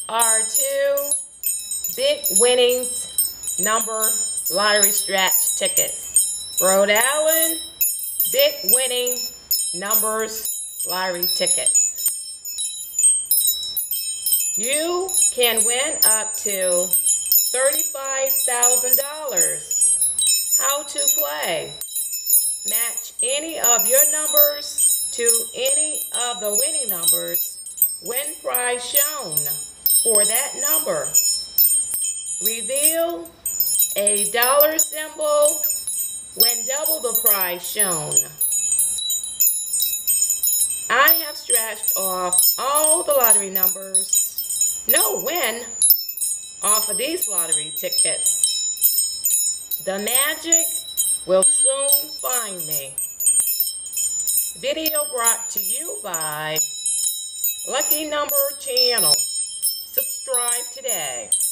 are two big winnings number lottery scratch tickets. Rhode Island big winning numbers lottery tickets. You can win up to $35,000. How to play. Match any of your numbers to any of the winning numbers. Win prize shown for that number. Reveal a dollar symbol when double the prize shown. I have scratched off all the lottery numbers. No win off of these lottery tickets. The magic will soon find me. Video brought to you by Lucky Number Channel. Subscribe today.